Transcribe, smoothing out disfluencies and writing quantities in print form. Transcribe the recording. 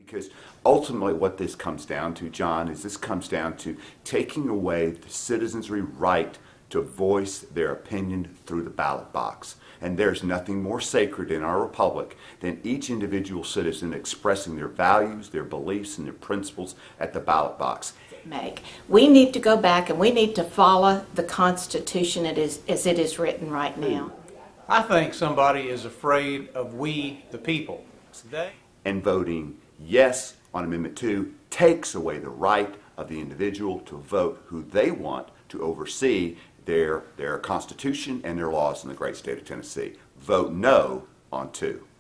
Because ultimately what this comes down to, John, is this comes down to taking away the citizenry right to voice their opinion through the ballot box. And there's nothing more sacred in our republic than each individual citizen expressing their values, their beliefs, and their principles at the ballot box. We need to go back and we need to follow the Constitution as it is written right now. I think somebody is afraid of we, the people. And voting yes on Amendment 2 takes away the right of the individual to vote who they want to oversee their Constitution and their laws in the great state of Tennessee. Vote no on 2.